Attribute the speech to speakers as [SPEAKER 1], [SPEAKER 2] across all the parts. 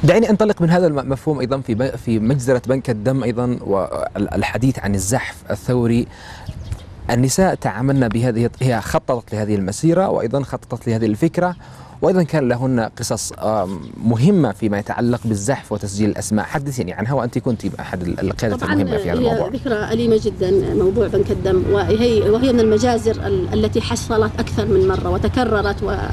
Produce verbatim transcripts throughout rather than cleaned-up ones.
[SPEAKER 1] دعيني انطلق من هذا المفهوم ايضا في في مجزره بنك الدم ايضا والحديث عن الزحف الثوري. النساء تعاملن بهذه، هي خططت لهذه المسيره وايضا خططت لهذه الفكره، وايضا كان لهن قصص مهمه فيما يتعلق بالزحف وتسجيل الاسماء. حدثيني عنها وانت كنت احد القيادات المهمه في هذا الموضوع.
[SPEAKER 2] طبعا ذكرى أليمة جدا موضوع بنك الدم، وهي وهي من المجازر التي حصلت اكثر من مره وتكررت، و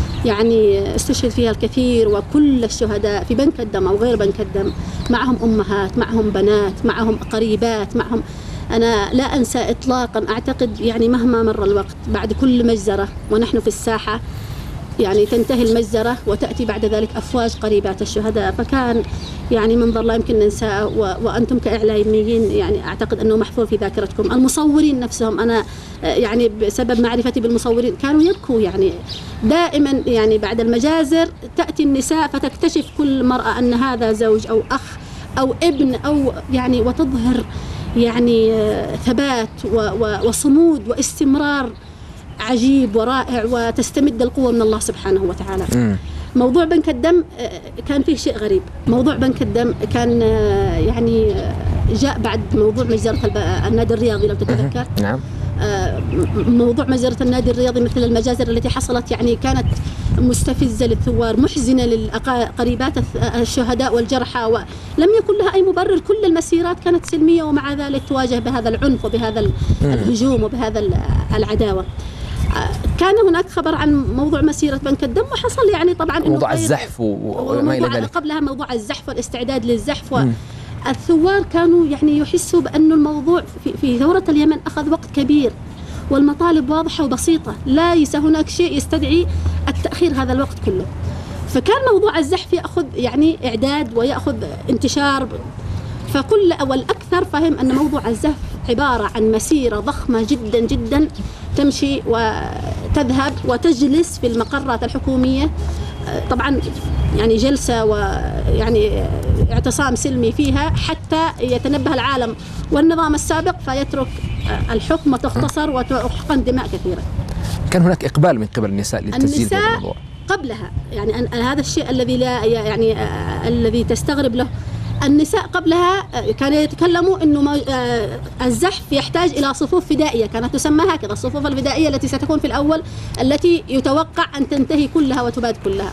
[SPEAKER 2] يعني استشهد فيها الكثير، وكل الشهداء في بنك الدم أو غير بنك الدم معهم أمهات، معهم بنات، معهم قريبات، معهم. أنا لا أنسى إطلاقا، أعتقد يعني مهما مر الوقت بعد كل مجزرة ونحن في الساحة يعني تنتهي المجزرة وتأتي بعد ذلك أفواج قريبات الشهداء، فكان يعني منظر لا يمكن ننساه. وأنتم كإعلاميين يعني أعتقد أنه محفور في ذاكرتكم. المصورين نفسهم، أنا يعني بسبب معرفتي بالمصورين كانوا يبكوا، يعني دائما يعني بعد المجازر تأتي النساء فتكتشف كل مرأة أن هذا زوج أو أخ أو ابن أو يعني، وتظهر يعني ثبات وصمود واستمرار عجيب ورائع، وتستمد القوة من الله سبحانه وتعالى. م. موضوع بنك الدم كان فيه شيء غريب. موضوع بنك الدم كان يعني جاء بعد موضوع مجزرة النادي الرياضي لو تتذكر.
[SPEAKER 1] نعم.
[SPEAKER 2] موضوع مجزرة النادي الرياضي مثل المجازر التي حصلت يعني كانت مستفزة للثوار، محزنة للقريبات الشهداء والجرحى، ولم يكن لها أي مبرر. كل المسيرات كانت سلمية ومع ذلك تواجه بهذا العنف وبهذا الهجوم وبهذا العداوة. كان هناك خبر عن موضوع مسيرة بنك الدم، وحصل يعني طبعا
[SPEAKER 1] موضوع الزحف وما إلى ذلك،
[SPEAKER 2] قبلها موضوع الزحف والاستعداد للزحف. والثوار كانوا يعني يحسوا بأن الموضوع في, في ثورة اليمن أخذ وقت كبير، والمطالب واضحة وبسيطة، ليس هناك شيء يستدعي التأخير هذا الوقت كله. فكان موضوع الزحف يأخذ يعني إعداد ويأخذ انتشار. فكل أول أكثر فهم أن موضوع الزحف عبارة عن مسيرة ضخمة جدا جدا تمشي وتذهب وتجلس في المقرات الحكومية، طبعا يعني جلسة ويعني اعتصام سلمي فيها حتى يتنبه العالم والنظام السابق فيترك الحكم وتختصر وتحقن دماء كثيرة.
[SPEAKER 1] كان هناك إقبال من قبل النساء للتسجيل في هذا الموضوع
[SPEAKER 2] قبلها، يعني هذا الشيء الذي لا يعني الذي تستغرب له. النساء قبلها كانوا يتكلموا انه الزحف يحتاج الى صفوف فدائيه، كانت تسمى هكذا، الصفوف الفدائيه التي ستكون في الاول التي يتوقع ان تنتهي كلها وتباد كلها.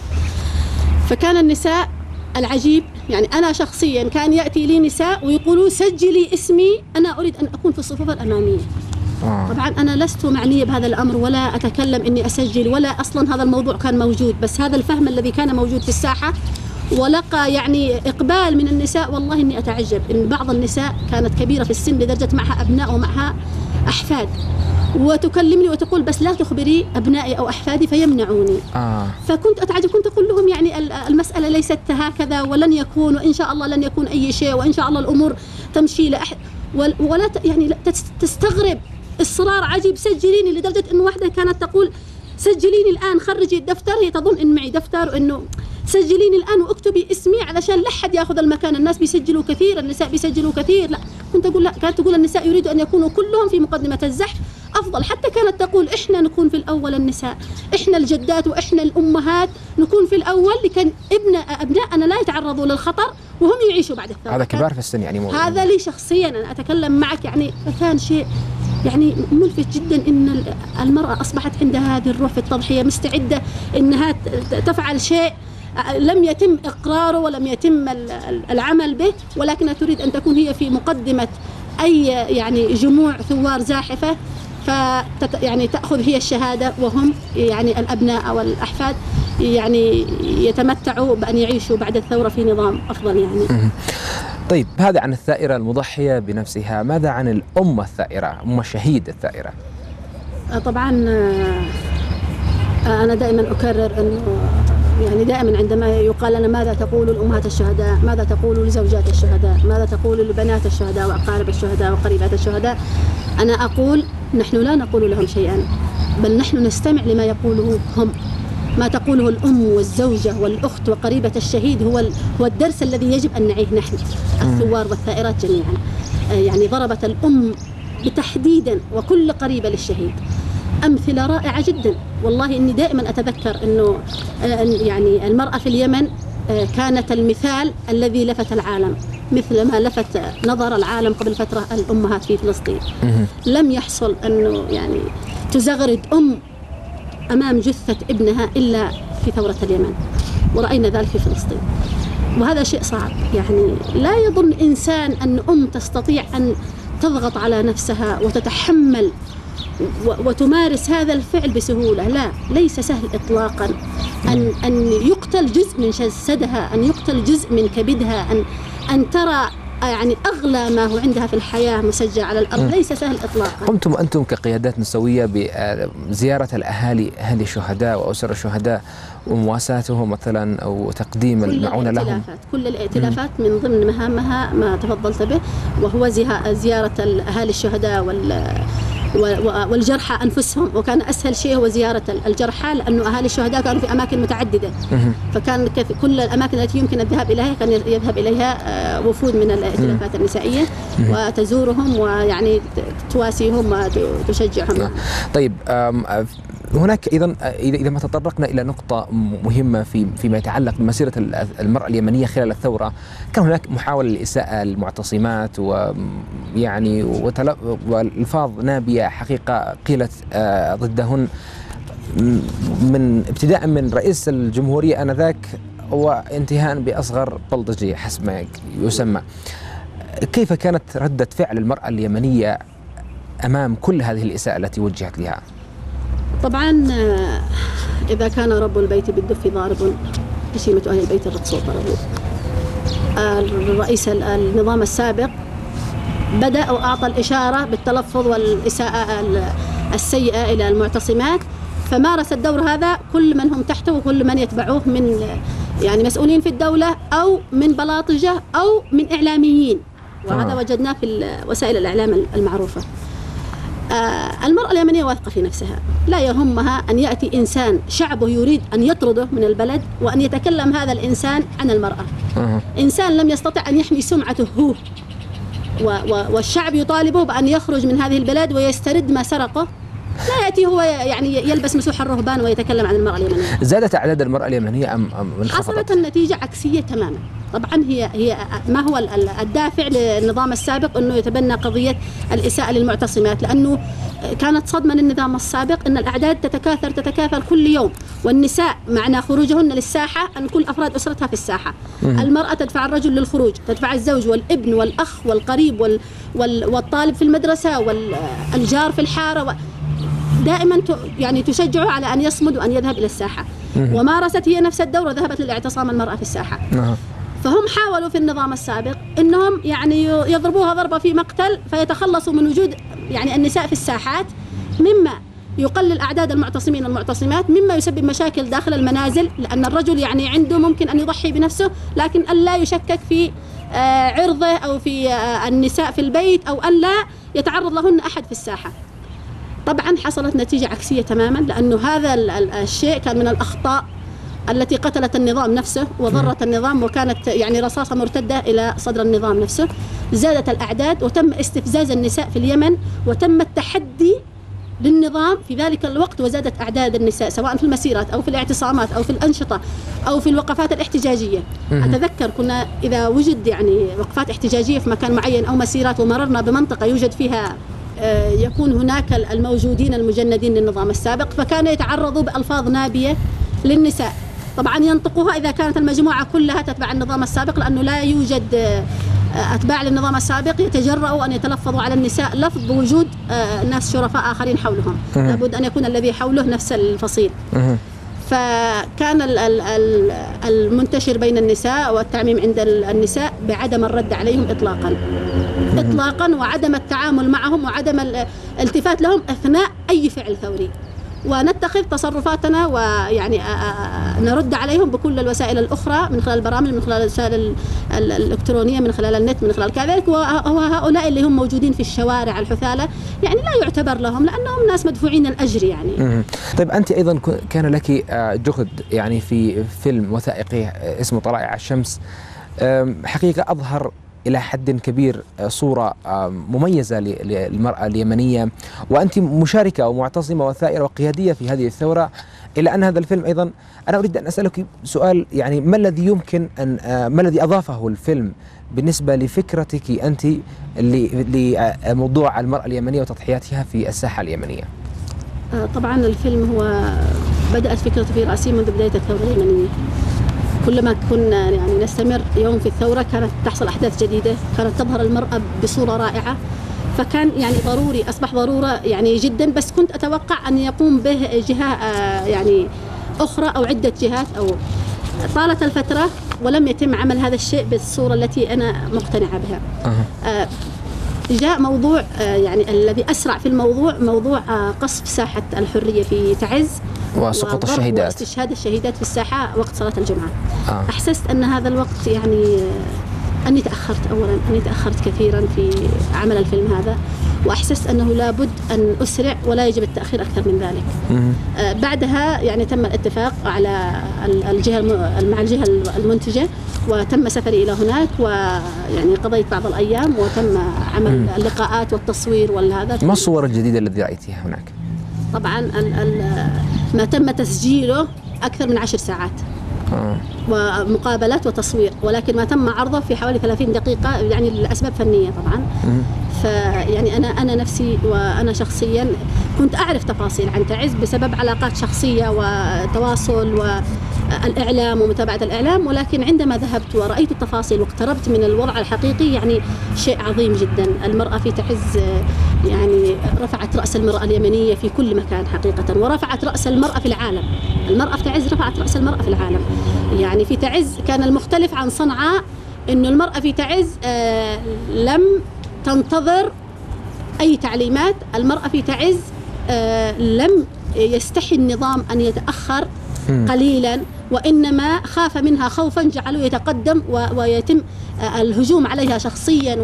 [SPEAKER 2] فكان النساء العجيب يعني انا شخصيا كان ياتي لي نساء ويقولوا سجلي اسمي، انا اريد ان اكون في الصفوف الاماميه. طبعا أنا لست معنية بهذا الأمر ولا أتكلم إني أسجل ولا أصلا هذا الموضوع كان موجود، بس هذا الفهم الذي كان موجود في الساحة ولقى يعني إقبال من النساء. والله إني أتعجب إن بعض النساء كانت كبيرة في السن لدرجة معها أبناء ومعها أحفاد، وتكلمني وتقول بس لا تخبري أبنائي أو أحفادي فيمنعوني. آه. فكنت أتعجب، كنت أقول لهم يعني المسألة ليست هكذا ولن يكون، وإن شاء الله لن يكون أي شيء، وإن شاء الله الأمور تمشي لأحد، ولا يعني تستغرب إصرار عجيب سجليني، لدرجة إنه واحدة كانت تقول سجليني الآن، خرجي الدفتر، هي تظن إن معي دفتر، وإنه سجليني الآن واكتبي اسمي علشان لا أحد يأخذ المكان، الناس بيسجلوا كثير، النساء بيسجلوا كثير. لا كنت أقول لا، كانت تقول النساء يريدوا أن يكونوا كلهم في مقدمة الزحف أفضل، حتى كانت تقول إحنا نكون في الأول، النساء إحنا الجدات وإحنا الأمهات نكون في الأول، لكن ابن أبنائنا لا يتعرضوا للخطر وهم يعيشوا بعد الثورة.
[SPEAKER 1] هذا كبار في السن يعني مو
[SPEAKER 2] هذا لي شخصيا أنا أتكلم معك يعني، فكان شيء يعني ملفت جدا ان المرأة أصبحت عندها هذه الروح في التضحية، مستعدة انها تفعل شيء لم يتم إقراره ولم يتم العمل به، ولكنها تريد أن تكون هي في مقدمة أي يعني جموع ثوار زاحفة، ف يعني تأخذ هي الشهادة، وهم يعني الأبناء والأحفاد يعني يتمتعوا بأن يعيشوا بعد الثورة في نظام أفضل يعني.
[SPEAKER 1] طيب هذا عن الثائرة المضحية بنفسها، ماذا عن الأم الثائرة، أم الشهيد الثائرة؟
[SPEAKER 2] طبعا أنا دائما أكرر أنه يعني دائما عندما يقال لنا ماذا تقول الأمهات الشهداء، ماذا تقول لزوجات الشهداء، ماذا تقول لبنات الشهداء وأقارب الشهداء وقريبات الشهداء، أنا أقول نحن لا نقول لهم شيئا، بل نحن نستمع لما يقوله هم. ما تقوله الأم والزوجة والأخت وقريبة الشهيد هو هو الدرس الذي يجب أن نعيه نحن الثوار والثائرات جميعا. يعني ضربت الأم بتحديدا وكل قريبة للشهيد أمثلة رائعة جدا. والله إني دائما أتذكر أنه يعني المرأة في اليمن كانت المثال الذي لفت العالم، مثل ما لفت نظر العالم قبل فترة الأمهات في فلسطين. لم يحصل أنه يعني تزغرد أم أمام جثة ابنها إلا في ثورة اليمن، ورأينا ذلك في فلسطين، وهذا شيء صعب. يعني لا يظن إنسان أن أم تستطيع أن تضغط على نفسها وتتحمل وتمارس هذا الفعل بسهولة. لا، ليس سهل إطلاقا أن أن يقتل جزء من جسدها، أن يقتل جزء من كبدها، أن أن ترى يعني أغلى ما هو عندها في الحياة مسجع على الأرض. ليس سهل إطلاقا.
[SPEAKER 1] قمتم أنتم كقيادات نسوية بزيارة الأهالي، أهالي الشهداء وأسر الشهداء، ومواساتهم مثلا أو تقديم المعونة لهم؟
[SPEAKER 2] كل الائتلافات من ضمن مهامها ما تفضلت به، وهو زيارة أهالي الشهداء وال والجرحى أنفسهم. وكان أسهل شيء هو زيارة الجرحى، لأنه أهالي الشهداء كانوا في أماكن متعددة، فكان كل الأماكن التي يمكن الذهاب إليها كان يذهب إليها وفود من الائتلافات النسائية وتزورهم ويعني تواسيهم وتشجعهم.
[SPEAKER 1] طيب، هناك أيضا إذا ما تطرقنا إلى نقطة مهمة في فيما يتعلق بمسيرة المرأة اليمنية خلال الثورة، كان هناك محاولة لإساءة المعتصمات ويعني والألفاظ نابية حقيقة قيلت ضدهن، من ابتداء من رئيس الجمهورية آنذاك وانتهاء بأصغر بلطجي حسب ما يسمى. كيف كانت ردة فعل المرأة اليمنية أمام كل هذه الإساءة التي وجهت لها؟
[SPEAKER 2] طبعا إذا كان رب البيت بالدف ضارب هشيمة أهل البيت الرقص ضربوه. الرئيس النظام السابق بدأ وأعطى الإشارة بالتلفظ والإساءة السيئة إلى المعتصمات، فمارس الدور هذا كل من هم تحته وكل من يتبعوه من يعني مسؤولين في الدولة أو من بلاطجة أو من إعلاميين، وهذا آه. وجدناه في وسائل الإعلام المعروفة. آه المرأة اليمنية واثقة في نفسها، لا يهمها أن يأتي إنسان شعبه يريد أن يطرده من البلد وأن يتكلم هذا الإنسان عن المرأة. آه. إنسان لم يستطع أن يحمي سمعته هو والشعب يطالبه بأن يخرج من هذه البلاد ويسترد ما سرقه، لا يأتي هو يعني يلبس مسوح الرهبان ويتكلم عن المرأة اليمنية.
[SPEAKER 1] زادت أعداد المرأة اليمنية أم انخفضت؟
[SPEAKER 2] حصلت النتيجة عكسية تماما. طبعا هي هي ما هو الدافع للنظام السابق أنه يتبنى قضية الإساءة للمعتصمات، لأنه كانت صدمة للنظام السابق أن الأعداد تتكاثر تتكاثر كل يوم، والنساء معنى خروجهن للساحة أن كل أفراد أسرتها في الساحة. مم. المرأة تدفع الرجل للخروج، تدفع الزوج والابن والأخ والقريب وال وال والطالب في المدرسة والجار في الحارة و دائما يعني تشجعه على أن يصمد وأن يذهب إلى الساحة. مم. ومارست هي نفس الدور وذهبت للاعتصام المرأة في الساحة. مم. فهم حاولوا في النظام السابق أنهم يعني يضربوها ضربة في مقتل فيتخلصوا من وجود يعني النساء في الساحات، مما يقلل أعداد المعتصمين والمعتصمات، مما يسبب مشاكل داخل المنازل، لأن الرجل يعني عنده ممكن أن يضحي بنفسه لكن أن لا يشكك في عرضه أو في النساء في البيت أو أن لا يتعرض لهن أحد في الساحة. طبعا حصلت نتيجة عكسية تماما، لأنه هذا الشيء كان من الأخطاء التي قتلت النظام نفسه وضرت النظام، وكانت يعني رصاصة مرتدة إلى صدر النظام نفسه. زادت الأعداد وتم استفزاز النساء في اليمن وتم التحدي للنظام في ذلك الوقت، وزادت أعداد النساء سواء في المسيرات أو في الاعتصامات أو في الأنشطة أو في الوقفات الاحتجاجية. أتذكر كنا إذا وجد يعني وقفات احتجاجية في مكان معين أو مسيرات ومررنا بمنطقة يوجد فيها يكون هناك الموجودين المجندين للنظام السابق، فكانوا يتعرضوا بألفاظ نابية للنساء، طبعا ينطقوها إذا كانت المجموعة كلها تتبع النظام السابق، لأنه لا يوجد أتباع للنظام السابق يتجرؤوا أن يتلفظوا على النساء لفظ بوجود ناس شرفاء آخرين حولهم، لابد أن يكون الذي حوله نفس الفصيل. فكان المنتشر بين النساء والتعميم عند النساء بعدم الرد عليهم إطلاقا إطلاقا وعدم التعامل معهم وعدم الالتفات لهم أثناء أي فعل ثوري، ونتخذ تصرفاتنا ويعني نرد عليهم بكل الوسائل الأخرى، من خلال البرامج، من خلال الوسائل الإلكترونية، من خلال النت، من خلال كذلك. وهؤلاء اللي هم موجودين في الشوارع الحثالة يعني لا يعتبر لهم، لأنهم ناس مدفوعين الأجر يعني.
[SPEAKER 1] طيب أنت أيضا كان لك جهد يعني في فيلم وثائقي اسمه طلائع الشمس، حقيقة أظهر إلى حد كبير صورة مميزة للمرأة اليمنية، وأنت مشاركة ومعتصمة وثائرة وقيادية في هذه الثورة، إلا أن هذا الفيلم أيضا أنا أريد أن أسألك سؤال، يعني ما الذي يمكن أن ما الذي أضافه الفيلم بالنسبة لفكرتك أنت لموضوع المرأة اليمنية وتضحياتها في الساحة اليمنية؟
[SPEAKER 2] طبعا الفيلم هو بدأت فكرته في رأسي منذ بداية الثورة اليمنية. كلما كنا يعني نستمر يوم في الثورة كانت تحصل أحداث جديدة، كانت تظهر المرأة بصورة رائعة، فكان يعني ضروري، أصبح ضرورة يعني جدا، بس كنت أتوقع أن يقوم به جهة يعني أخرى أو عدة جهات، أو طالت الفترة ولم يتم عمل هذا الشيء بالصورة التي أنا مقتنعة بها. أه. جاء موضوع يعني الذي أسرع في الموضوع موضوع قصف ساحة الحرية في تعز
[SPEAKER 1] وسقوط الشهيدات
[SPEAKER 2] واستشهاد الشهيدات في الساحة وقت صلاة الجمعة.
[SPEAKER 1] آه.
[SPEAKER 2] أحسست أن هذا الوقت يعني أني تأخرت، أولا أني تأخرت كثيرا في عمل الفيلم هذا، وأحسست أنه لابد أن أسرع ولا يجب التأخير أكثر من ذلك. آه بعدها يعني تم الاتفاق على الجهة مع الجهة المنتجة، وتم سفري إلى هناك، ويعني قضيت بعض الأيام وتم عمل مم. اللقاءات والتصوير والهذا.
[SPEAKER 1] ما الصور الجديدة التي رأيتيها هناك؟
[SPEAKER 2] طبعا ال ال ما تم تسجيله أكثر من عشر ساعات آه. ومقابلات وتصوير، ولكن ما تم عرضه في حوالي ثلاثين دقيقة يعني لأسباب فنية طبعا. مم. فيعني أنا أنا نفسي وأنا شخصيا كنت أعرف تفاصيل عن تعز بسبب علاقات شخصية وتواصل والإعلام ومتابعة الإعلام، ولكن عندما ذهبت ورأيت التفاصيل واقتربت من الوضع الحقيقي يعني شيء عظيم جدا. المرأة في تعز يعني رفعت رأس المرأة اليمنية في كل مكان حقيقة، ورفعت رأس المرأة في العالم. المرأة في تعز رفعت رأس المرأة في العالم. يعني في تعز كان المختلف عن صنعاء إنه المرأة في تعز آه لم تنتظر أي تعليمات. المرأة في تعز آه لم يستحي النظام أن يتأخر قليلا، وإنما خاف منها خوفا جعله يتقدم ويتم آه الهجوم عليها شخصيا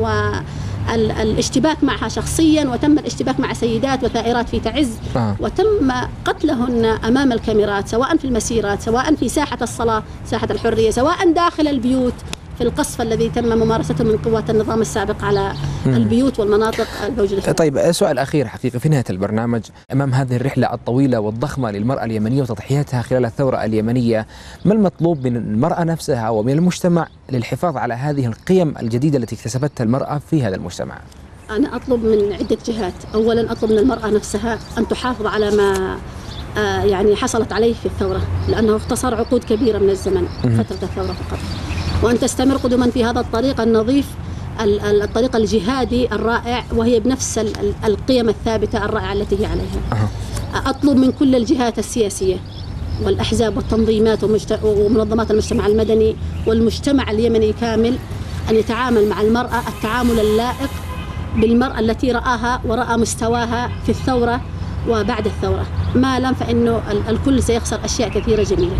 [SPEAKER 2] والاشتباك معها شخصيا، وتم الاشتباك مع سيدات وثائرات في تعز آه. وتم قتلهن أمام الكاميرات، سواء في المسيرات، سواء في ساحة الصلاة ساحة الحرية، سواء داخل البيوت في القصف الذي تم ممارسته من قوات النظام السابق على مم. البيوت والمناطق الموجودة فيها.
[SPEAKER 1] طيب سؤال أخير حقيقة في نهاية البرنامج، أمام هذه الرحلة الطويلة والضخمة للمرأة اليمنية وتضحياتها خلال الثورة اليمنية، ما المطلوب من المرأة نفسها ومن المجتمع للحفاظ على هذه القيم الجديدة التي اكتسبتها المرأة في هذا المجتمع؟
[SPEAKER 2] أنا أطلب من عدة جهات. أولا أطلب من المرأة نفسها أن تحافظ على ما آه يعني حصلت عليه في الثورة، لأنه اختصر عقود كبيرة من الزمن فترة الثورة فقط، وأن تستمر قدما في هذا الطريق النظيف، الطريق الجهادي الرائع، وهي بنفس القيم الثابتة الرائعة التي هي عليها. أطلب من كل الجهات السياسية والأحزاب والتنظيمات ومنظمات المجتمع المدني والمجتمع اليمني كامل أن يتعامل مع المرأة التعامل اللائق بالمرأة التي رآها ورأى مستواها في الثورة وبعد الثورة. ما لم فإنه الكل سيخسر أشياء كثيرة جميلة.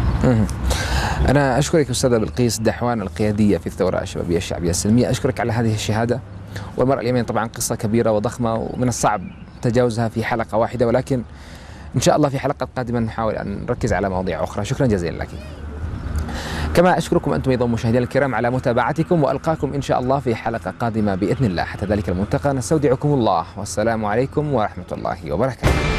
[SPEAKER 1] أنا أشكرك أستاذة بلقيس دحوان، القيادية في الثورة الشبابية الشعبية السلمية، أشكرك على هذه الشهادة. والمرأة اليمنية طبعا قصة كبيرة وضخمة ومن الصعب تجاوزها في حلقة واحدة، ولكن إن شاء الله في حلقة قادمة نحاول أن نركز على مواضيع أخرى. شكرا جزيلا لك. كما أشكركم أنتم أيضا مشاهدينا الكرام على متابعتكم، وألقاكم إن شاء الله في حلقة قادمة بإذن الله. حتى ذلك الملتقى نستودعكم الله، والسلام عليكم ورحمة الله وبركاته.